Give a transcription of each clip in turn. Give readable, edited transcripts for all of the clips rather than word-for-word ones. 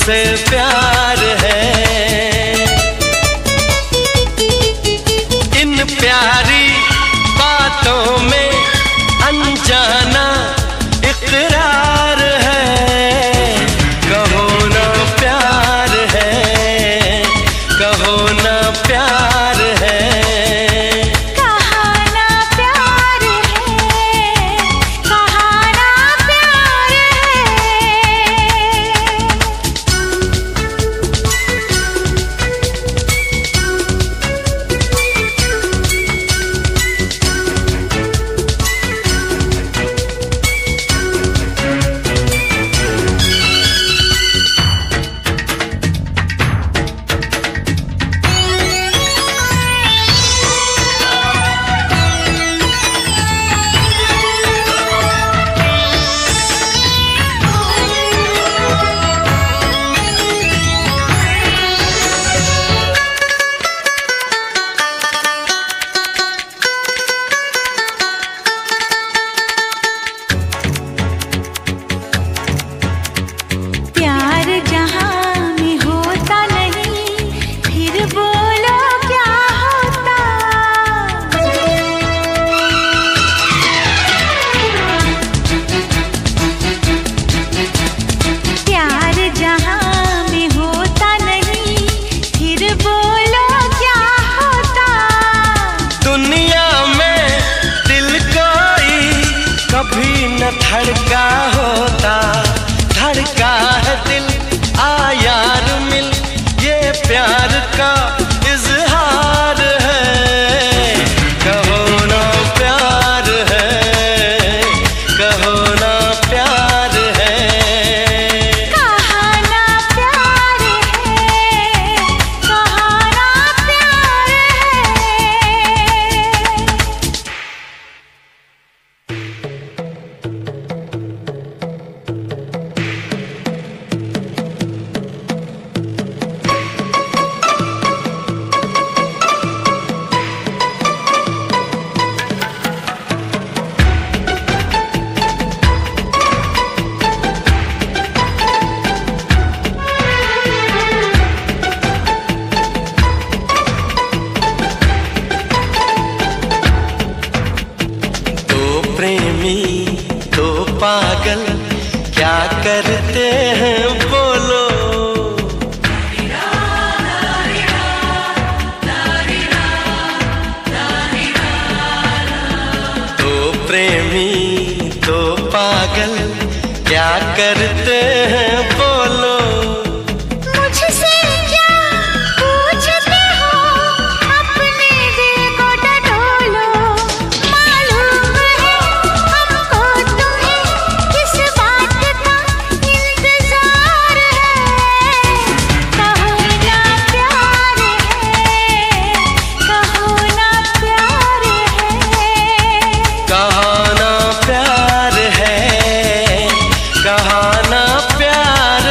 तुमसे प्यार है। इन प्यारी बातों में अनजाना इकरार है। कहो ना प्यार है, कहो ना प्यार है। कहा ना प्यार है, कहा ना प्यार धड़का होता, धड़का है दिल, आ यार मिल, ये प्यार का इजहार है। कहो ना प्यार है, कहो ना प्यार है। कहा ना प्यार है, कहा ना प्यार तो पागल क्या करते हैं बोलो। तो प्रेमी तो पागल क्या करते हैं बोलो। मुझसे क्या पूछते हो, अपने दिल को टटोलो। मालूम है हमको तुम्हें किस बात का इंतजार है। कहो ना प्यार है, कहो ना प्यार है। कहा ना प्यार है, कहा ना प्यार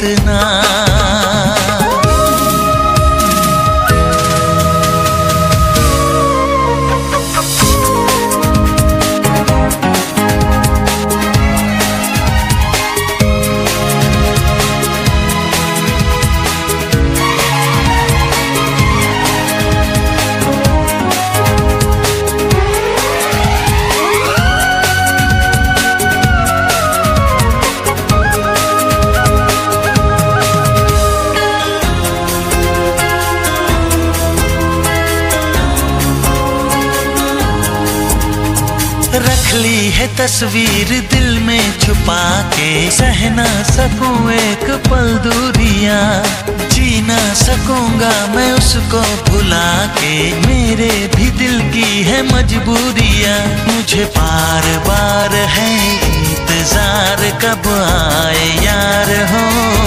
इतना। रख ली है तस्वीर दिल में छुपा के, सह ना सकूं एक पल दूरियां, जी ना सकूंगा मैं उसको भुला के, मेरे भी दिल की है मजबूरियां। मुझे बार बार है इंतजार कब आए यार हो।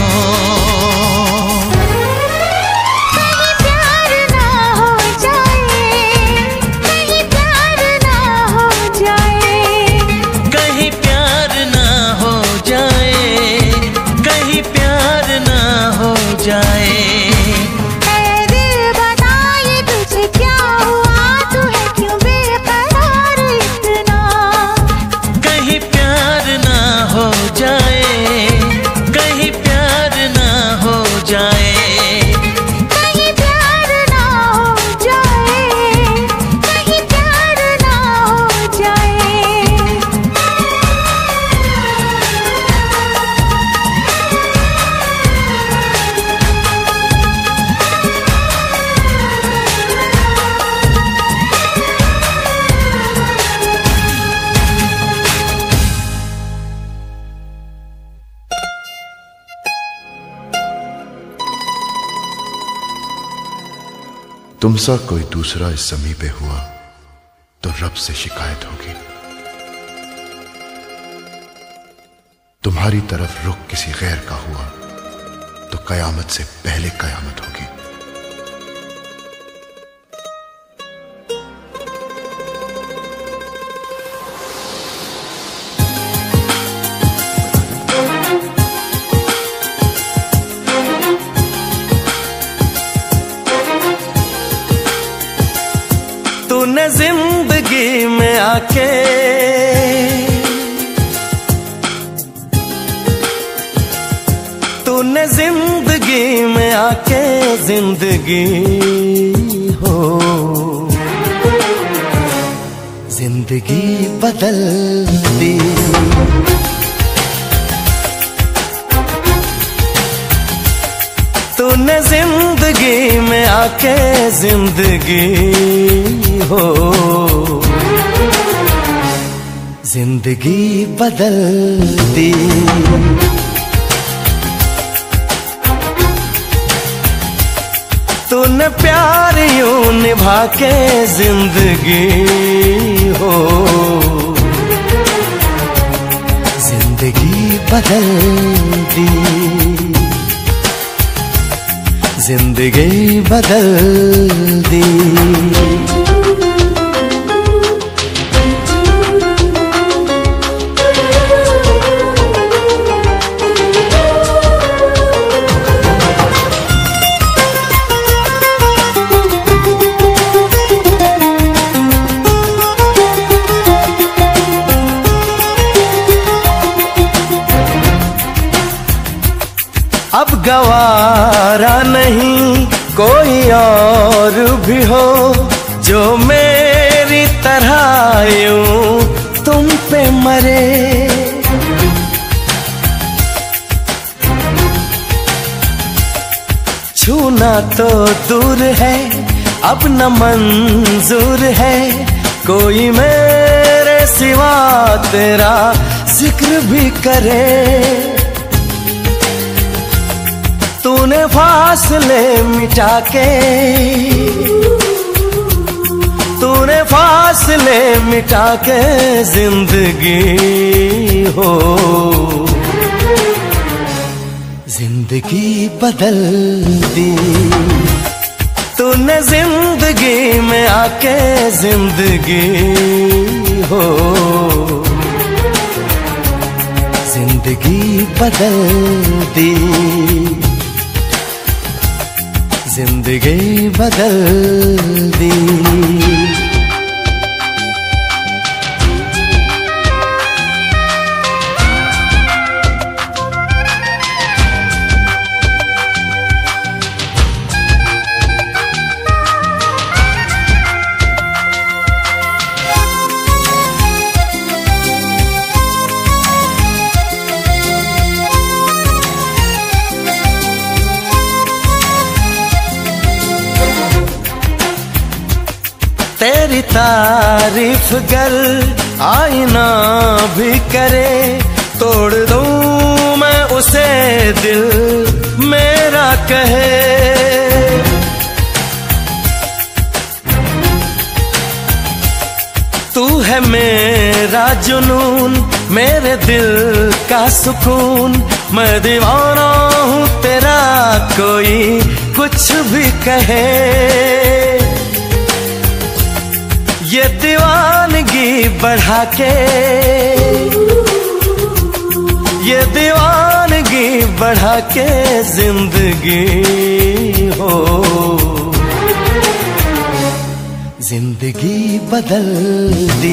तुमसा कोई दूसरा इस ज़मीं पे हुआ तो रब से शिकायत होगी, तुम्हारी तरफ रुख किसी गैर का हुआ तो कयामत से पहले कयामत होगी। तूने जिंदगी में आके तूने जिंदगी में आके जिंदगी हो जिंदगी बदल दी। तूने जिंदगी में आके जिंदगी हो जिंदगी बदल दी। तूने प्यार यूं निभा के जिंदगी हो जिंदगी बदल दी। जिंदगी बदल दी। अब गवारा नहीं कोई और भी हो जो मेरी तरह यूं तुम पे मरे। छूना तो दूर है अब न मंजूर है कोई मेरे सिवा तेरा जिक्र भी करे। तूने फासले मिटा के तूने फासले मिटा के जिंदगी हो जिंदगी बदल दी। तूने जिंदगी में आके जिंदगी हो जिंदगी बदल दी। जिंदगी बदल दी। तेरी तारीफ गर आईना भी करे, तोड़ दूं मैं उसे दिल मेरा कहे। तू है मेरा जुनून, मेरे दिल का सुकून, मैं दीवाना हूँ तेरा, कोई कुछ भी कहे। ये दीवानगी बढ़ा के, ये दीवानगी बढ़ा के जिंदगी हो, जिंदगी बदल दी।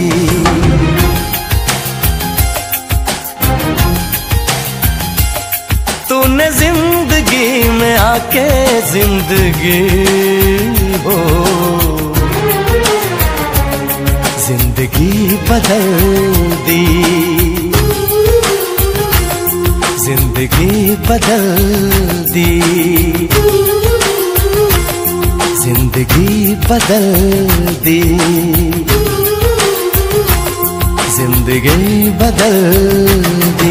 तूने जिंदगी में आके जिंदगी हो, जिंदगी बदल दी। जिंदगी बदल दी। जिंदगी बदल दी। जिंदगी बदल दी।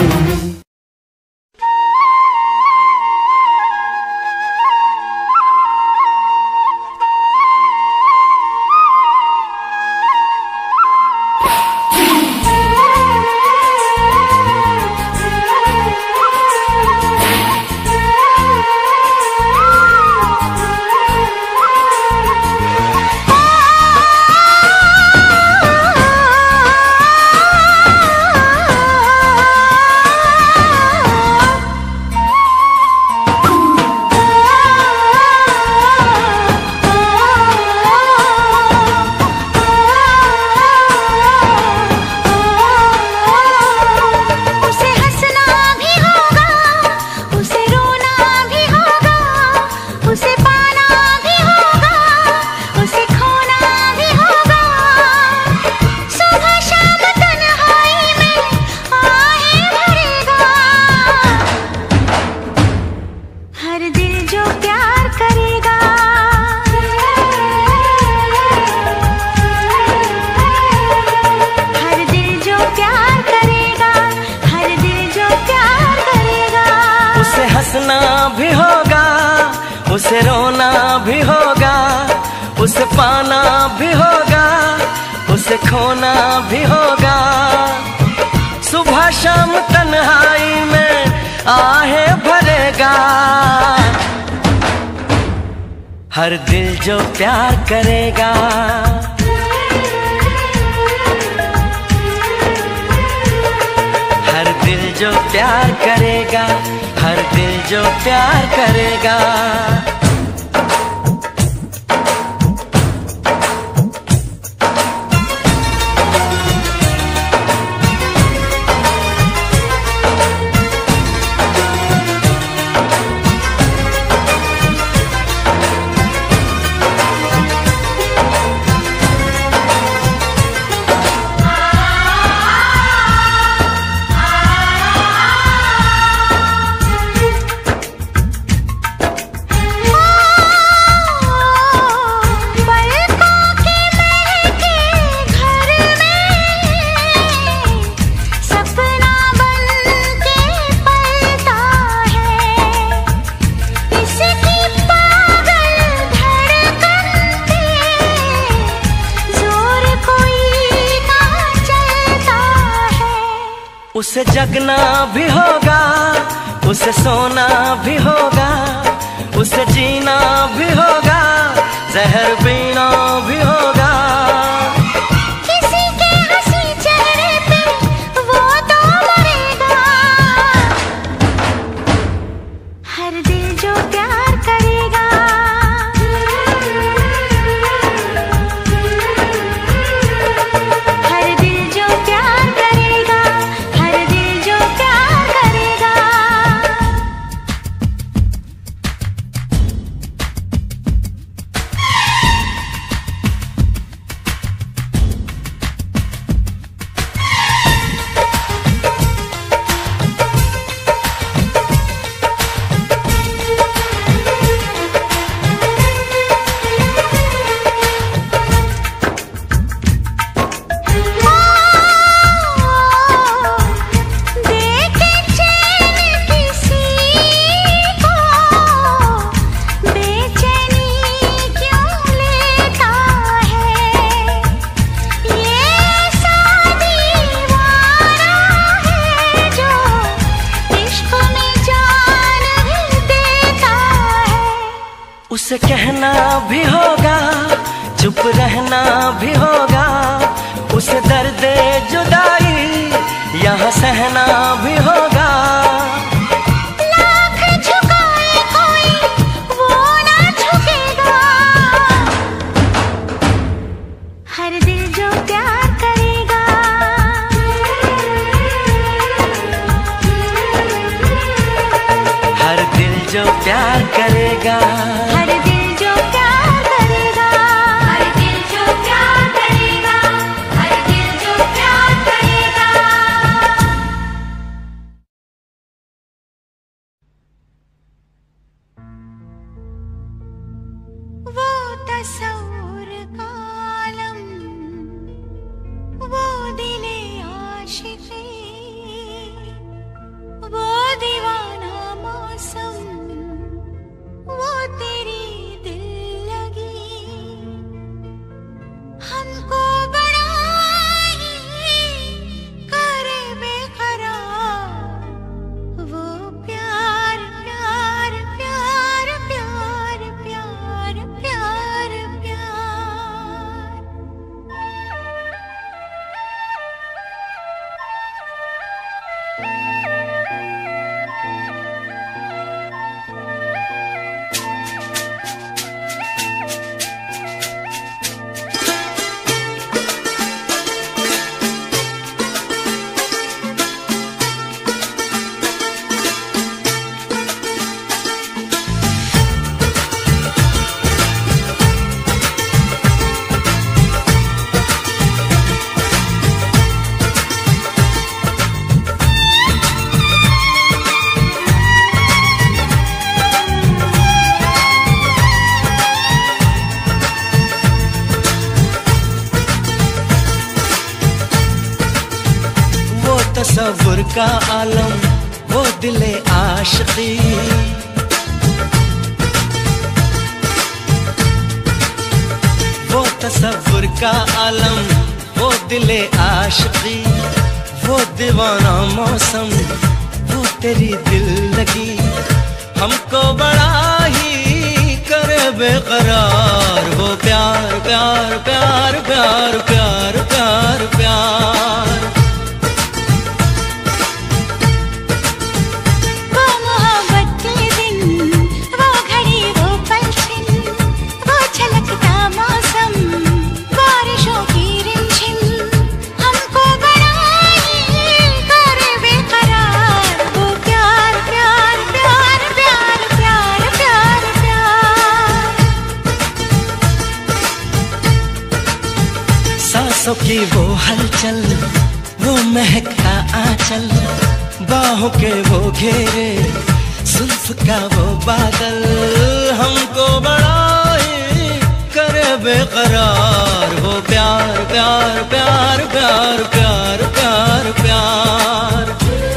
भी होगा, उसे रोना भी होगा, उसे पाना भी होगा, उसे खोना भी होगा। सुबह शाम तन्हाई में आहे भरेगा, हर दिल जो प्यार करेगा। हर दिल जो प्यार करेगा, हर दिल जो प्यार करेगा। उसे जगना भी होगा, उसे सोना भी होगा, उसे जीना भी होगा, जहर पीना भी होगा। किसी के हंसी चेहरे पे वो तो मरेगा, हर दिल जो प्यार करेगा। उसे कहना भी होगा, चुप रहना भी होगा, उसे दर्द जुदाई यहाँ सहना भी होगा। लाख झुकाए कोई वो ना झुकेगा, हर दिल जो प्यार करेगा, हर दिल जो प्यार करेगा, हर दिल जो प्यार करेगा, हर दिल जो प्यार करेगा, हर दिल जो प्यार करेगा। वो तस्वुर का आलम, वो दिले आशिकी, वो दीवाना मौसम, वो तेरी दिल लगी, हमको बड़ा ही करे बेकरार, वो प्यार प्यार प्यार प्यार प्यार प्यार प्यार। तस्वुर का आलम, वो दिले आशिकी, वो तस्वुर का आलम, वो दिले आशिकी, वो दीवाना मौसम, वो तेरी दिल लगी, हमको बड़ा ही करे बेकरार, वो प्यार प्यार प्यार प्यार प्यार प्यार प्यार। सांसों की वो हलचल, वो महकता आंचल, बाहों के वो घेरे, जुल्फ का वो बादल, हमको बड़ा ही करे बेकरार, वो प्यार प्यार प्यार प्यार प्यार प्यार प्यार।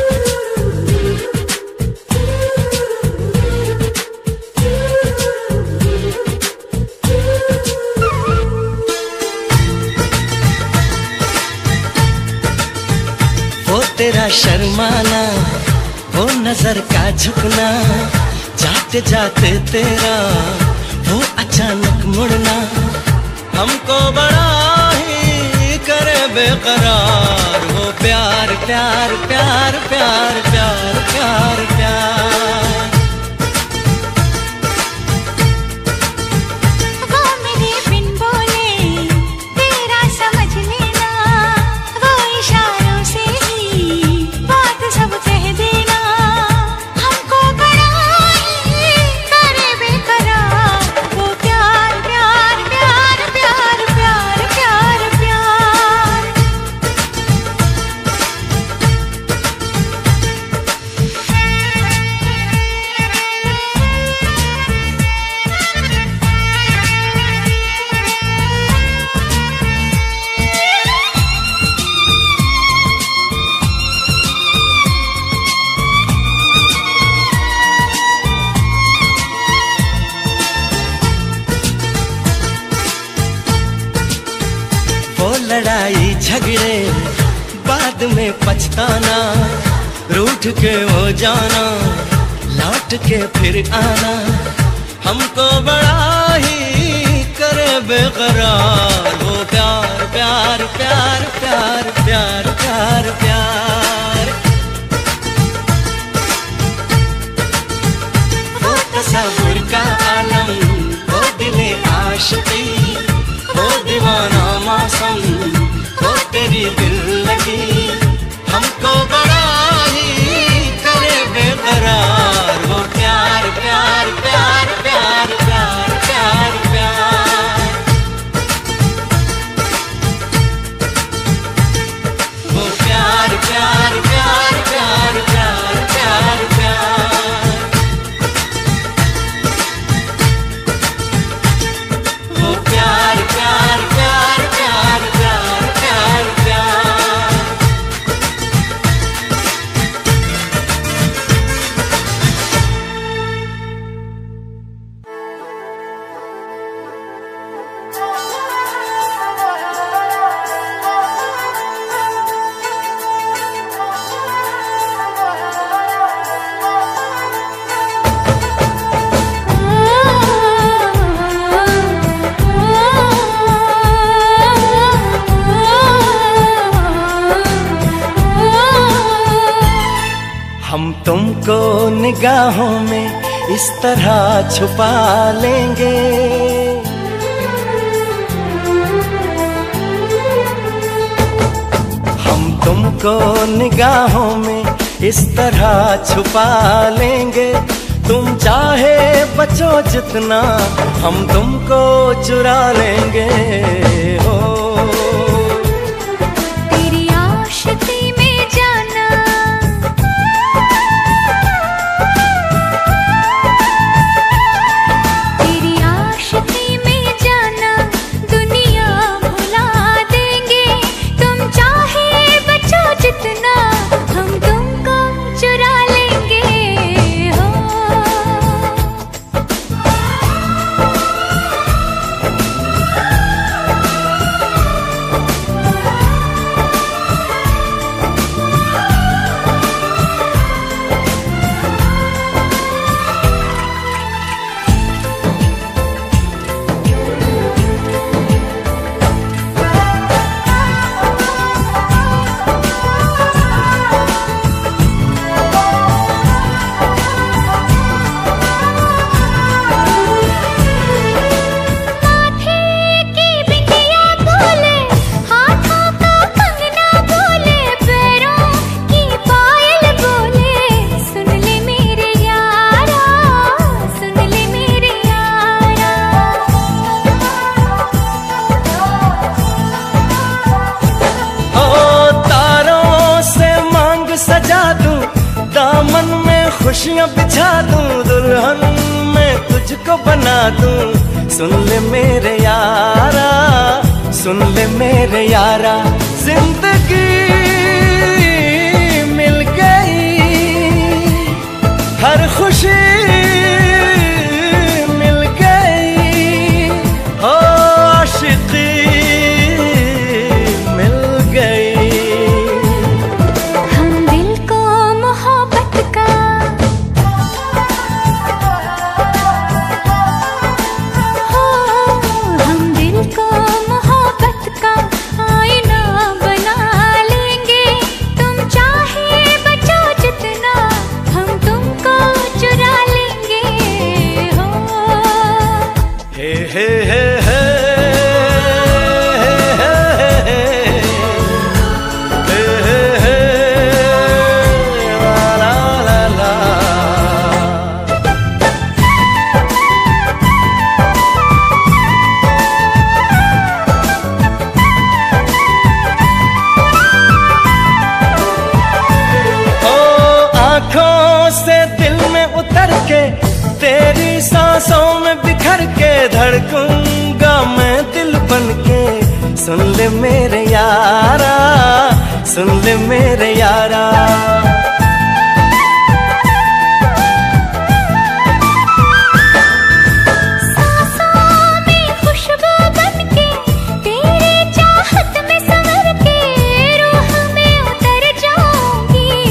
वो तेरा शर्माना, वो नजर का झुकना, जाते जाते तेरा वो अचानक मुड़ना, हमको बड़ा ही करे बेकरार, वो प्यार प्यार प्यार प्यार प्यार प्यार प्यार। लड़ाई झगड़े बाद में पछताना, रूठ के हो जाना, लौट के फिर आना, हमको बड़ा ही करे बेकरार। वो प्यार प्यार प्यार प्यार प्यार प्यार प्यार, वो तसव्वुर का आलम, वो दिले आशिकी, वो दीवाना मौसम, वो तेरी दिल लगी, हमको बड़ा ही करे बेकरार। वो प्यार प्यार प्यार प्यार प्यार प्यार प्यार, वो प्यार प्यार प्यार प्यार प्यार प्यार प्यार, वो प्यार प्यार प्यार प्यार प्यार प्यार प्यार। हम तुमको निगाहों में इस तरह छुपा लेंगे, हम तुमको निगाहों में इस तरह छुपा लेंगे। तुम चाहे बचो जितना, हम तुमको चुरा लेंगे। हो तेरी आशिकी में जाना, तेरी आशिकी में जाना, दुनिया भुला देंगे। तुम चाहे बचो जितना, हम तुमको चुरा लेंगे। हो खुशियाँ बिछा दूं, दुल्हन मैं तुझको बना दूं। सुन ले मेरे यारा, सुन ले मेरे यारा, जिंदगी मिल गई, हर खुशी मिल गई, हो आशिकी मिल गई। हम दिल को मोहब्बत का, हो हम दिल को मोहब्बत का आईना बना लेंगे। तुम चाहे बचो जितना, हम तुमको चुरा लेंगे। हो हे हे हे हे तेरी सांसों में बिखर के धड़कूंगा मैं दिल बनके। सुन ले मेरे यारा, सुन ले मेरे यारा,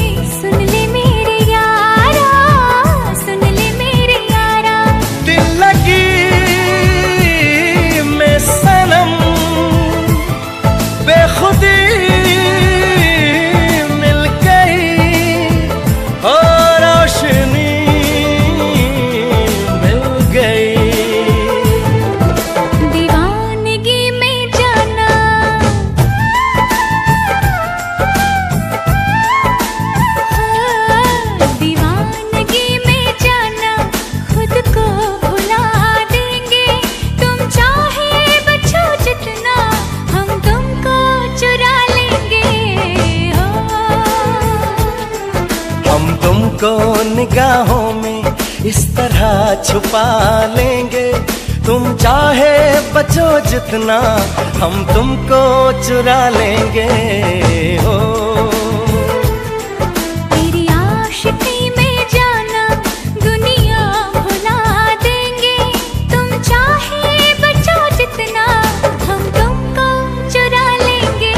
दिल निगाहों में इस तरह छुपा लेंगे। तुम चाहे बचो जितना, हम तुमको चुरा लेंगे। हो तेरी आशिकी में जाना दुनिया भुला देंगे। तुम चाहे बचो जितना, हम तुमको चुरा लेंगे।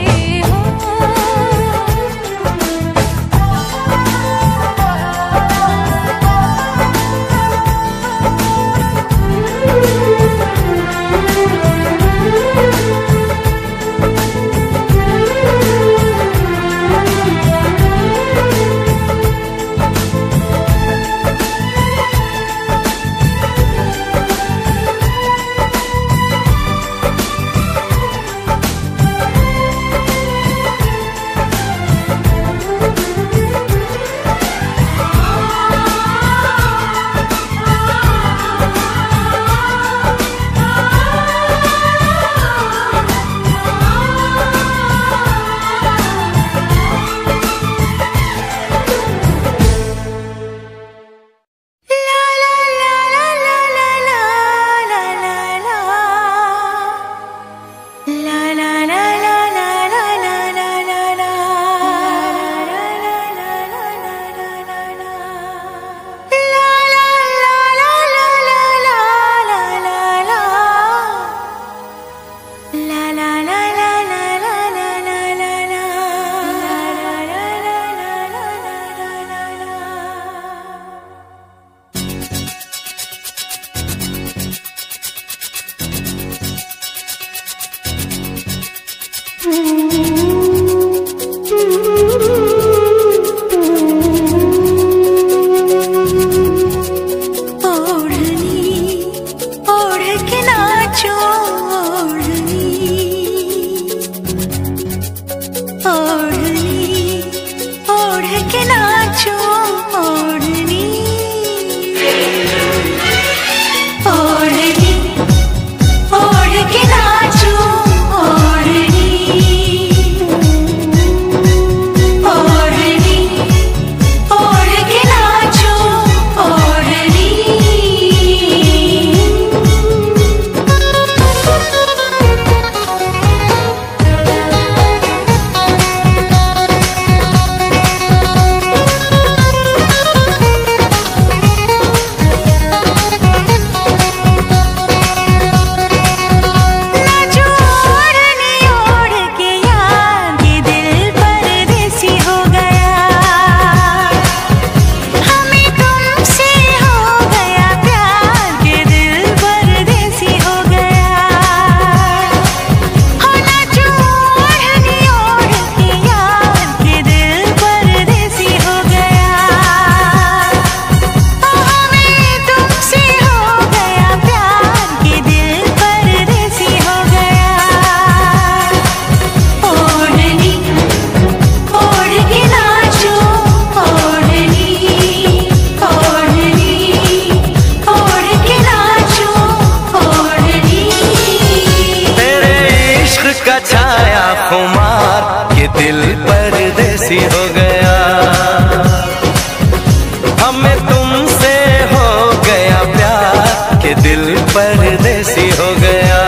परदेसी हो गया।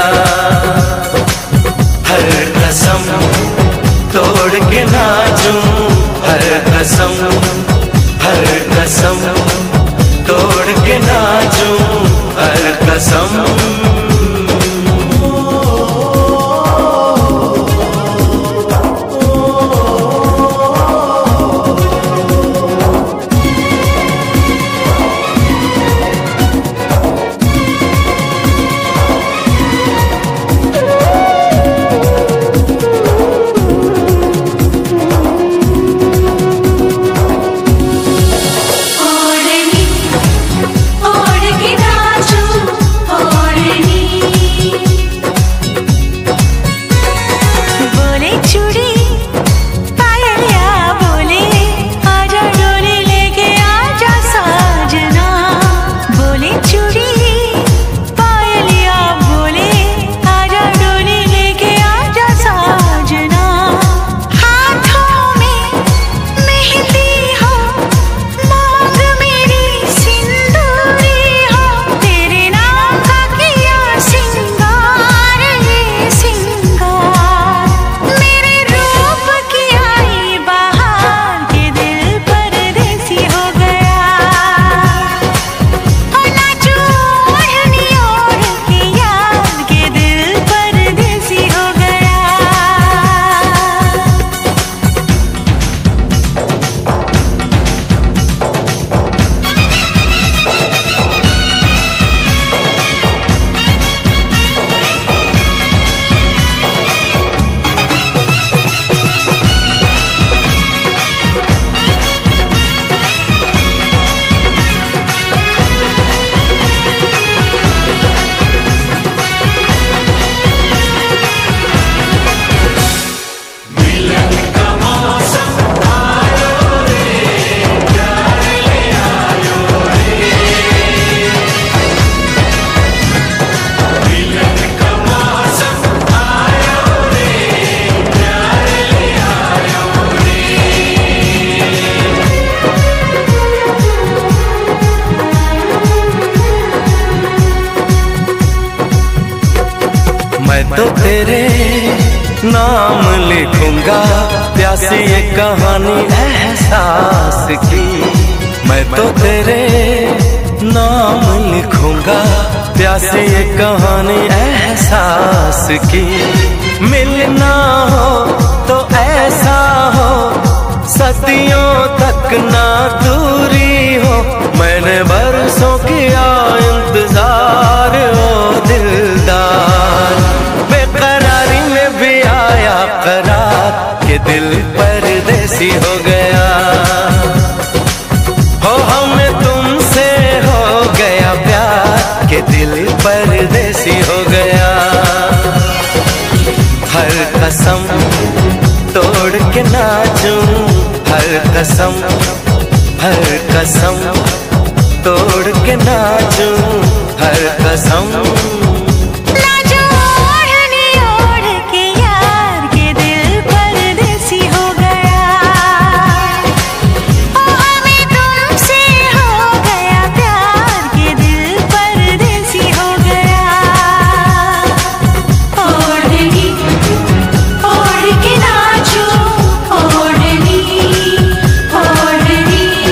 हर कसम तोड़ के नाचूं, हर कसम तोड़ के नाचूं, हर कसम। ओढ़नी तो तेरे नाम लिखूंगा प्यासी ये कहानी एहसास की। मैं तो तेरे नाम लिखूंगा प्यासी ये कहानी एहसास की। मिलना हो तो ऐसा हो सदियों तक ना दूरी हो। मैंने बरसों किया इंतजार ओ दिलदार। बेकरारी में भी आया करार के दिल परदेसी हो गया। हो हमें तुमसे हो गया प्यार के दिल परदेसी हो गया। हर कसम तोड़ के नाचूं, हर कसम तोड़ के नाचूं, हर कसम।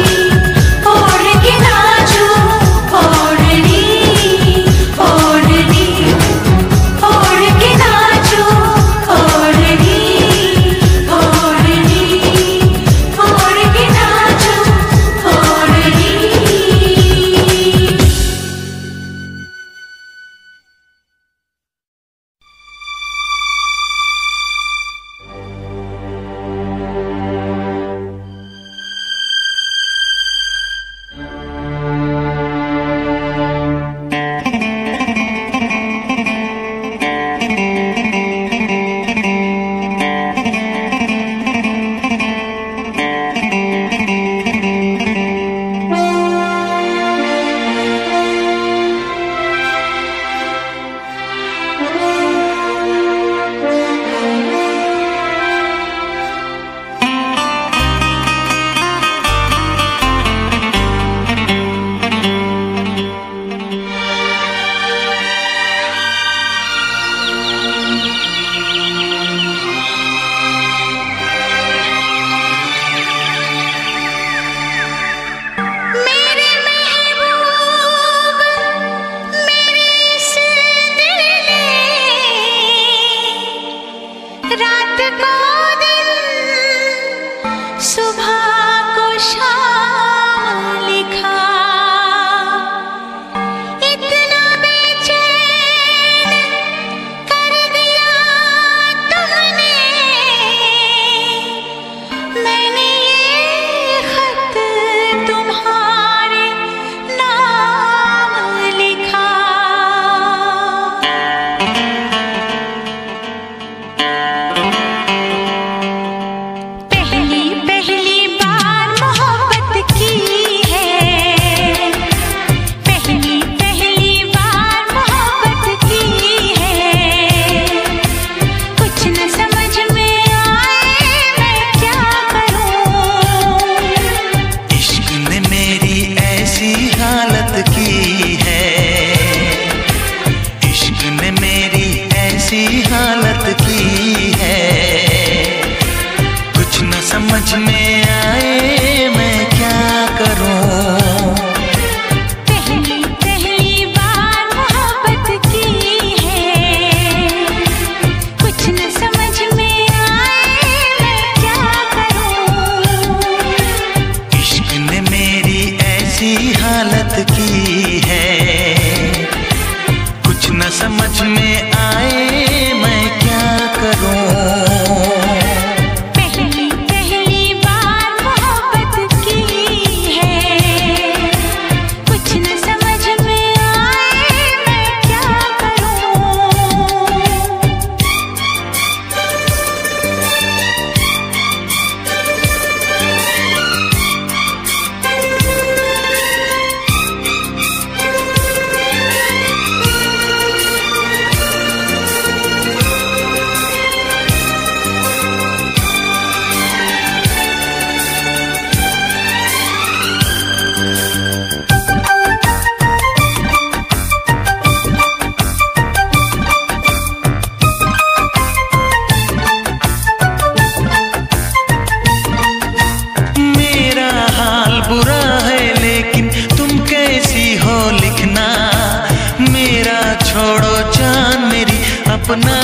ओढ़नी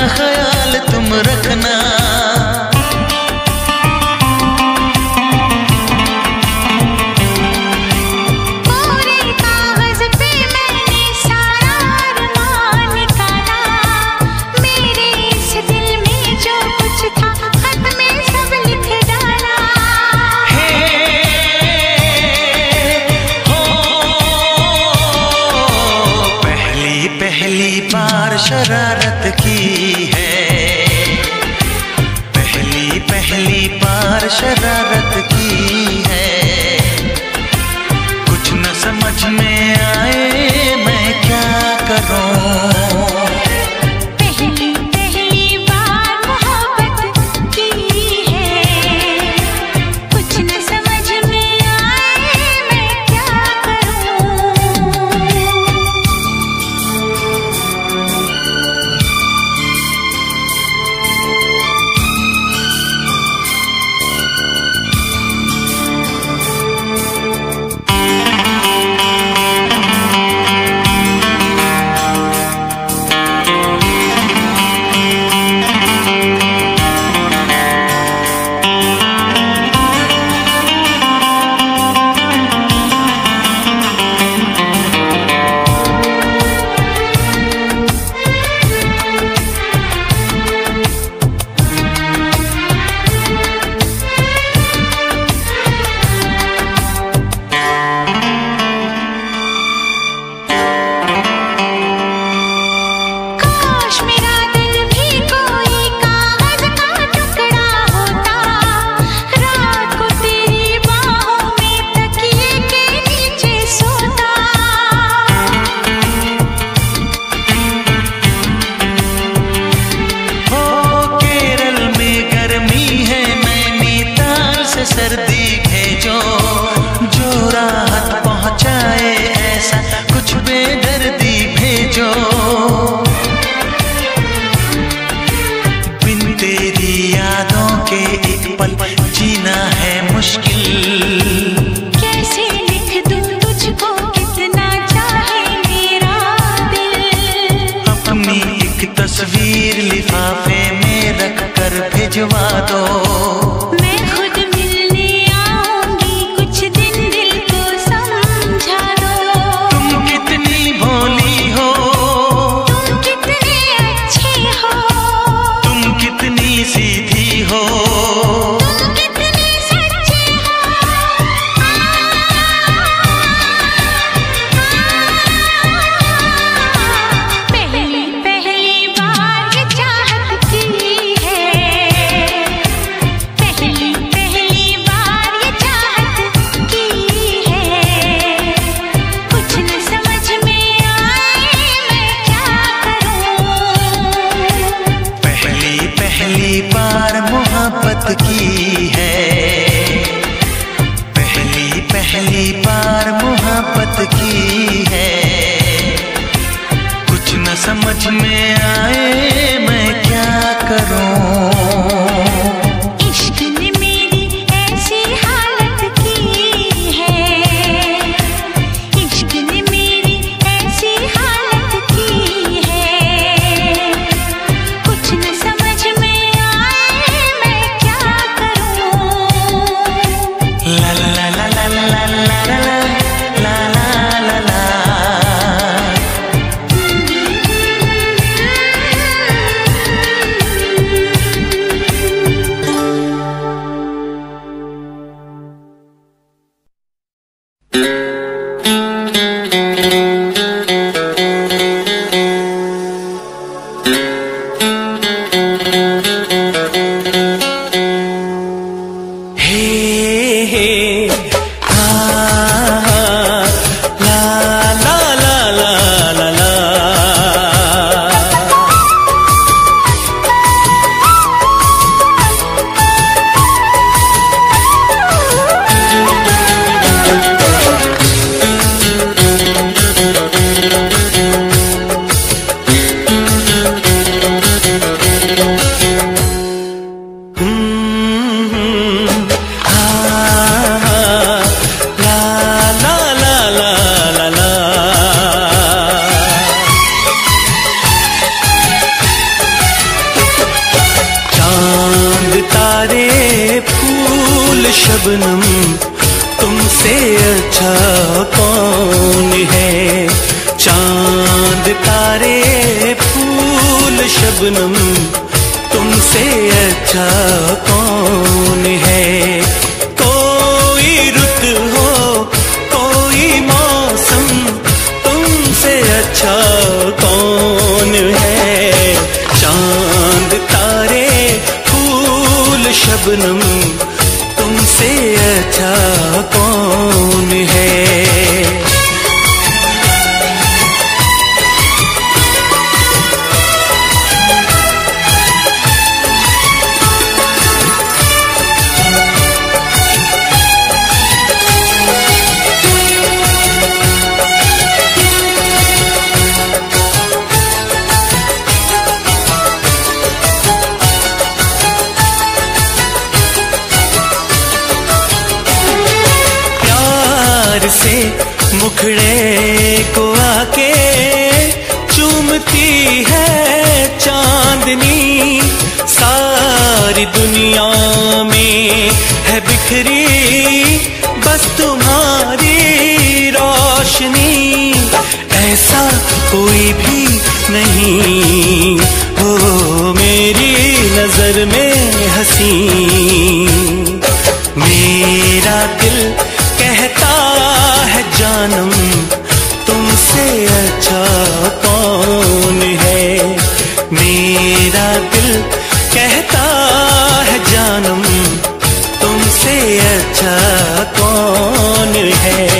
ख्याल तुम रखना। शरारत की है, पहली बार शरारत की है। कुछ न समझ में आए मैं क्या करूं। पहली बार मोहब्बत की है, कुछ न समझ में आए मैं क्या करूं। तारे फूल शबनम, तुमसे अच्छा कौन है। कोई रुत हो कोई मौसम, तुमसे अच्छा कौन है। चांद तारे फूल शबनम, तुमसे अच्छा कौन है। से मुखड़े को आके चूमती है चांदनी, सारी दुनिया में है बिखरी बस तुम्हारी रोशनी। ऐसा कोई भी नहीं हो मेरी नजर में हंसी। मेरा दिल कहता है जानम, तुमसे अच्छा कौन है। मेरा दिल कहता है जानम, तुमसे अच्छा कौन है।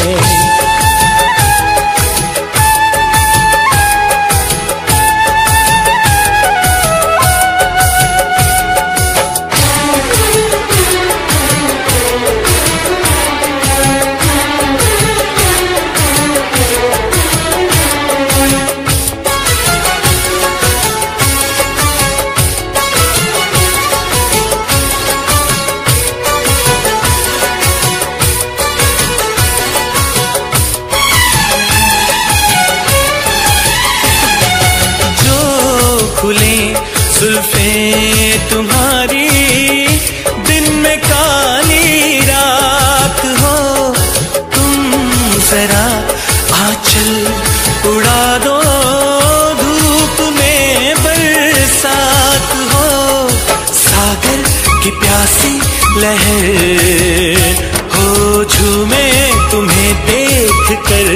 खुले जुल्फे तुम्हारी, दिन में काली रात हो। तुम जरा आंचल उड़ा दो, धूप में बरसात हो। सागर की प्यासी लहर हो झूमे तुम्हें देख कर।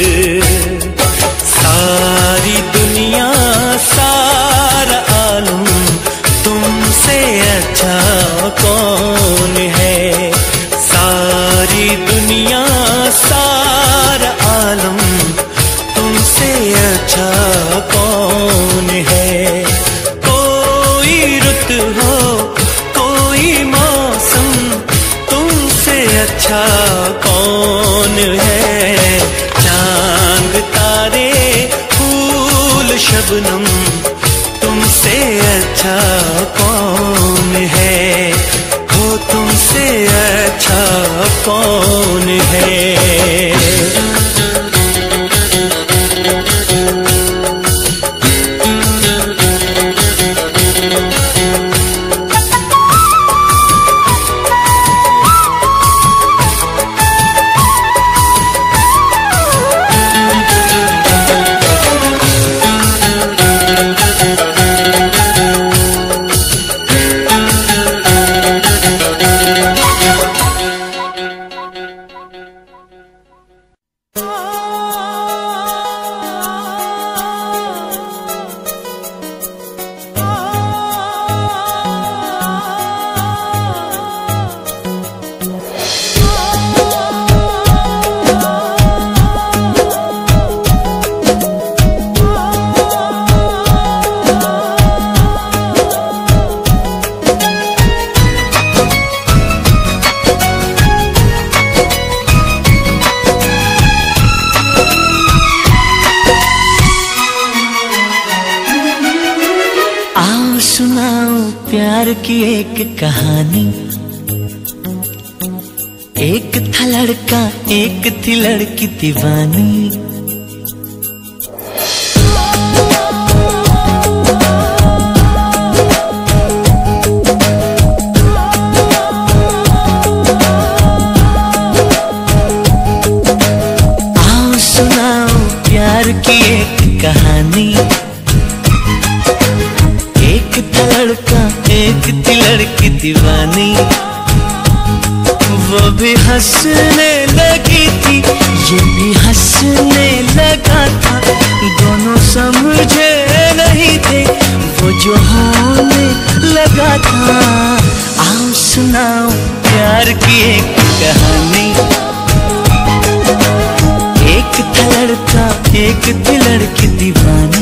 सारी दुनिया सारा आलम, तुमसे अच्छा कौन है। सारी दुनिया सारा आलम, तुमसे अच्छा कौन है। कोई रुत हो कोई मौसम, तुमसे अच्छा कौन है। चांद तारे फूल शबनम, तुमसे अच्छा कौन है। हो तुमसे अच्छा कौन है। प्यार की एक कहानी। एक था लड़का एक थी लड़की दीवानी। आओ सुनाओ प्यार की एक कहानी। एक था लड़का एक थी लड़की दीवानी, वो भी हंसने लगी थी ये भी हंसने लगा था। दोनों समझे नहीं थे वो जो होने लगा था। आओ सुनाओ प्यार की एक कहानी। एक था लड़का एक थी लड़की दीवानी।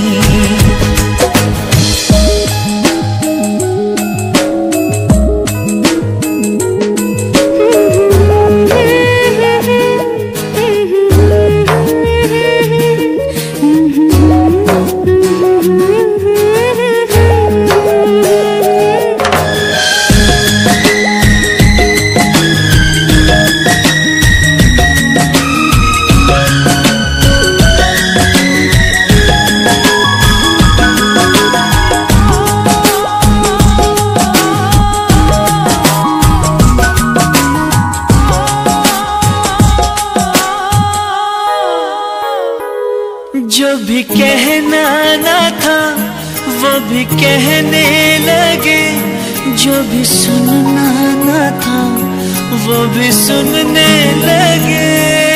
जो भी कहना ना था वो भी कहने लगे, जो भी सुनना ना था वो भी सुनने लगे।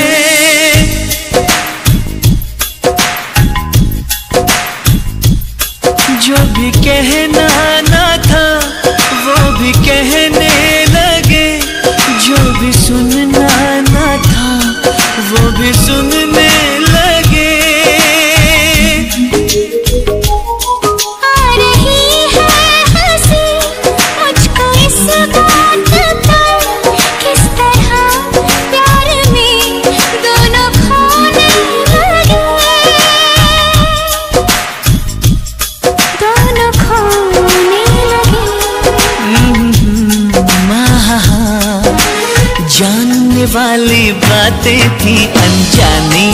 जो भी कहना ना था वो भी कहने लगे, जो भी सुनना ना था वो भी सुनने लगे। जानने वाली बातें थी अनजानी।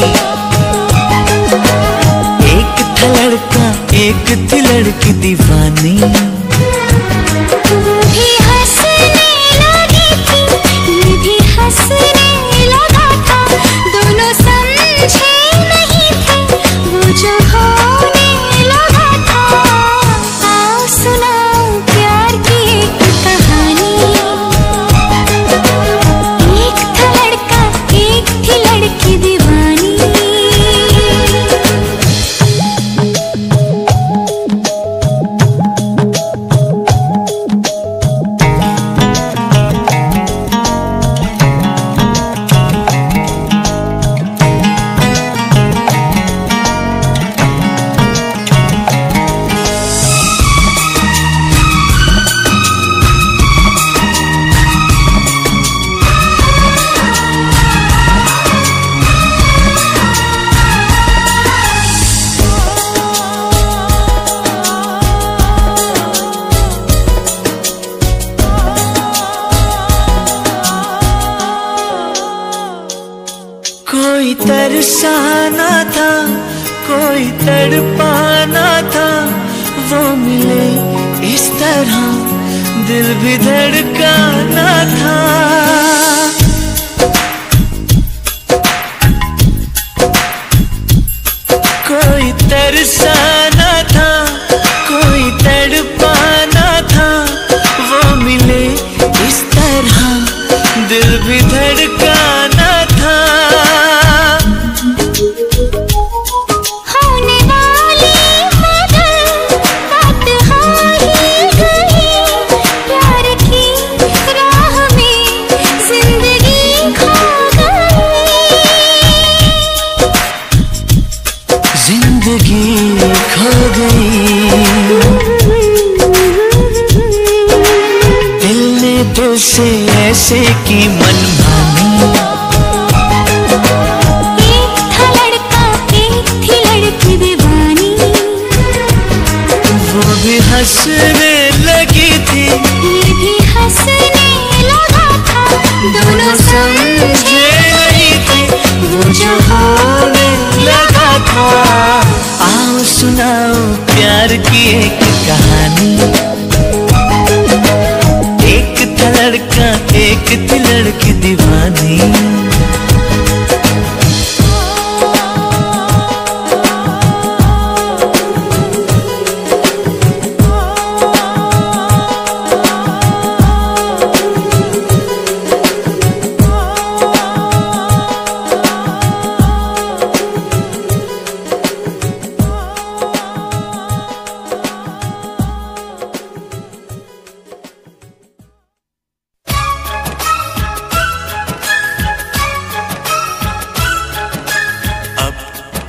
एक था लड़का एक थी लड़की दीवानी। वो भी हंसने लगी थी ये भी हंसने लगा था। दोनों समझे नहीं थे वो जो होने लगा था। आओ सुनाओ प्यार की एक कहानी। लड़की दीवानी। कोई तरसाना था कोई तड़पाना था, वो मिले इस तरह दिल भी धड़काना था। कोई तरसाना था कोई तड़पाना था, वो मिले इस तरह दिल भी धड़काना था। होने वाली मगर बात हो ही गई, प्यार की राह में जिंदगी खो गई। जिंदगी खो गई, दिल ने दिल से ऐसे की मनमानी। एक था लड़का एक थी लड़की दीवानी, वो भी हंसने लगी थी ये भी हंसने लगा था। दोनों समझे नहीं थे वो जो होने लगा था। आओ सुनाओ प्यार की एक कहानी। एक था लड़का एक थी लड़की दीवानी।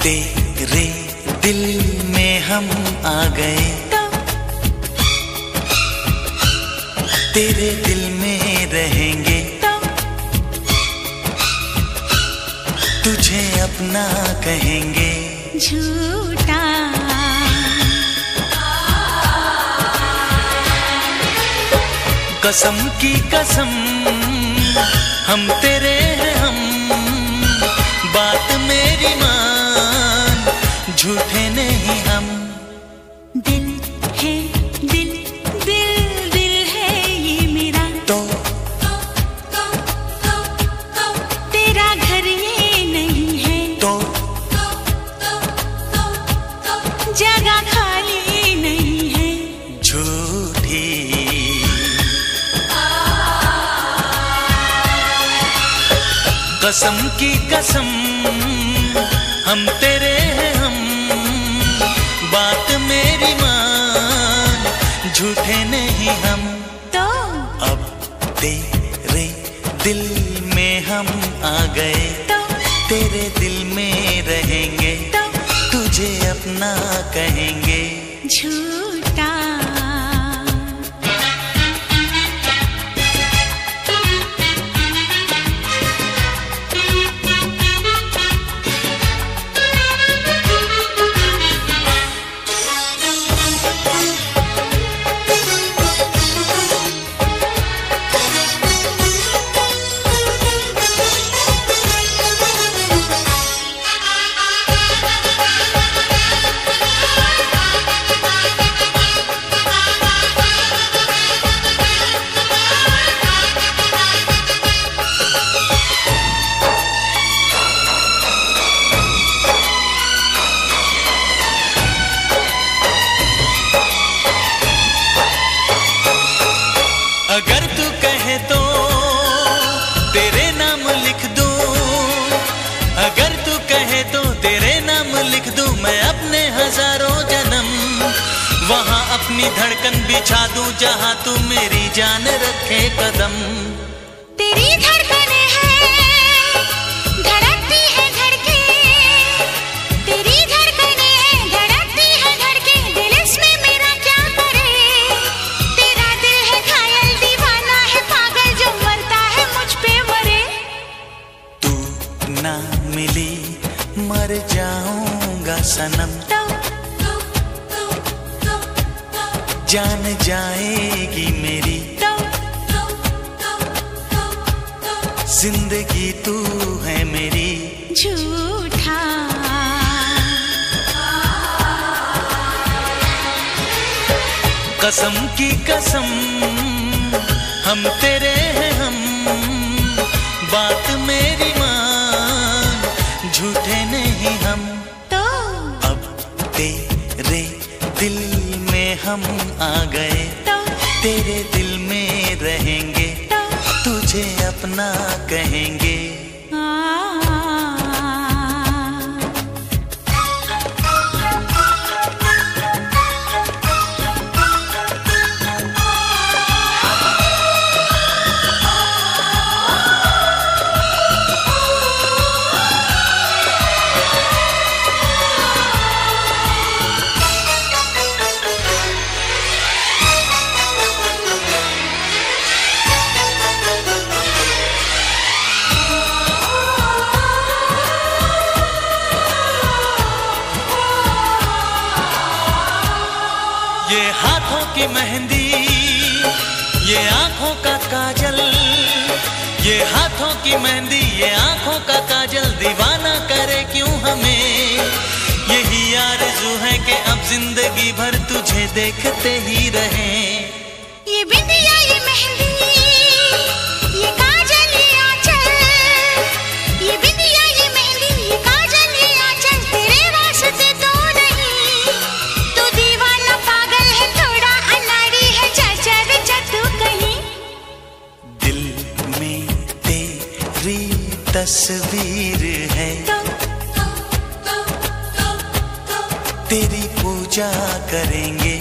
तेरे दिल में हम आ गए, तेरे दिल में रहेंगे, तुझे अपना कहेंगे। झूठा कसम की कसम हम तेरे हैं हम, बात मेरी मान, झूठे नहीं हम। दिल है दिल, दिल दिल है ये मेरा, तो तेरा घर ये नहीं है, तो जगह खाली नहीं है। झूठी कसम की कसम हम तेरे हैं हम, बात मेरी मान, झूठे नहीं हम। तो अब तेरे दिल में हम आ गए, तेरे दिल में रहेंगे, तुझे अपना कहेंगे। झूठा अगर तू कहे तो तेरे नाम लिख दूं, अगर तू कहे तो तेरे नाम लिख दूं, मैं अपने हजारों जन्म वहां अपनी धड़कन बिछा दूं, जहां तू मेरी जान रखे कदम। तेरी धड़कनें हैं, धड़कती है धड़के, तेरी धड़कनें हैं, धड़कती है धड़के, दिल इसमें मेरा क्या करे। तेरा दिल है घायल, दीवाना है पागल, जो मरता है मुझ पे मरे। तू ना मिली मर जाऊंगा सनम, जान जाएगी मेरी जिंदगी, तू है मेरी। झूठा कसम की कसम हम तेरे हैं हम, बात मेरी मान, झूठे नहीं हम। तो अब तेरे दिल में हम आ गए, तेरे दिल में रहेंगे, तुझे अपना कहेंगे। ये हाथों की मेहंदी, ये आंखों का काजल, ये हाथों की मेहंदी, ये आंखों का काजल, दीवाना करे क्यों हमें। यही आरज़ू है कि अब जिंदगी भर तुझे देखते ही रहें। ये बिंदिया, ये मेहंदी, ये काजल, ये आंचल, ये बिंदिया, ये मेहंदी, ये काजल, ये आंचल, तेरे वास्ते तो नहीं। तू दीवाना पागल है, थोड़ा अनाड़ी है, चल तू कहीं। दिल में तेरी तस्वीर है, तेरी पूजा करेंगे,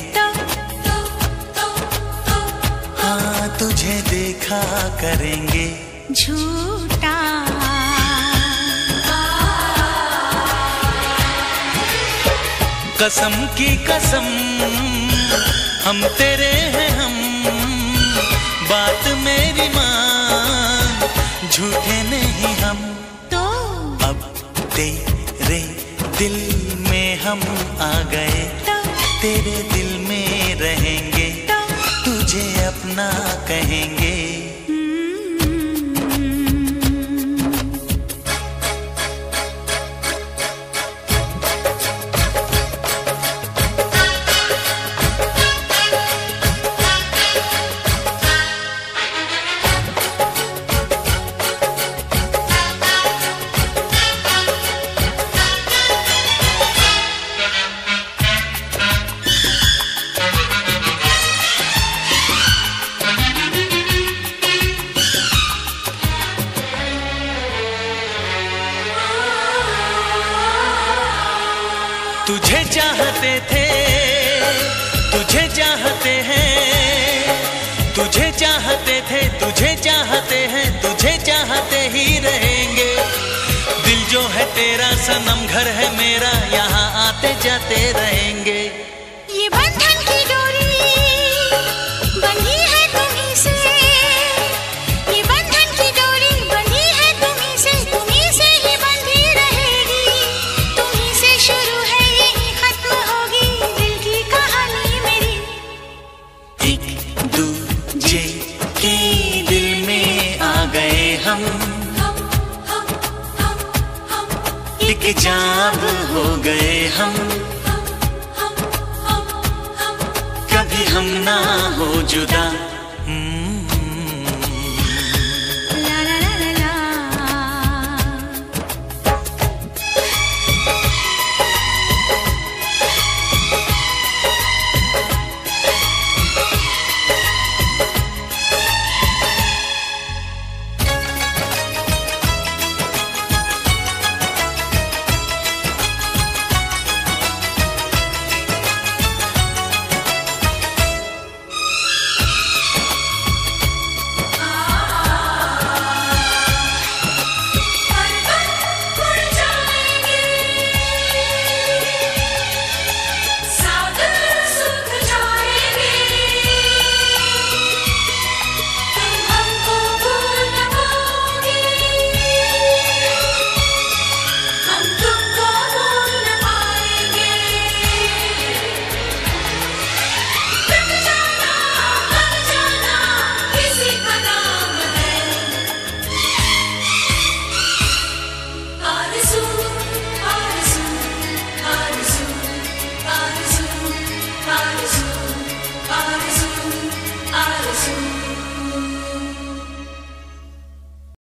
हाँ तुझे देखा करेंगे। झूठा कसम की कसम हम तेरे हैं हम, बात मेरी मान, झूठे नहीं हम। तो अब तेरे दिल में हम आ गए, तेरे दिल में रहेंगे, तुझे अपना कहेंगे। तुझे चाहते थे, तुझे चाहते हैं, तुझे चाहते थे, तुझे चाहते हैं, तुझे चाहते ही रहेंगे। दिल जो है तेरा सनम, घर है मेरा, यहाँ आते जाते रहेंगे। ये बंधन की डोरी बंधी है तुम्हीं से, ये बंधन की डोरी बंधी है तुम्हीं से ही बंधी रहेगी। तुम्हीं से शुरू है यही खत्म होगी दिल की कहानी मेरी। एक दूजे के दिल में आ गए हम, एक जाब हो गए हम, कभी हम ना हो जुदा।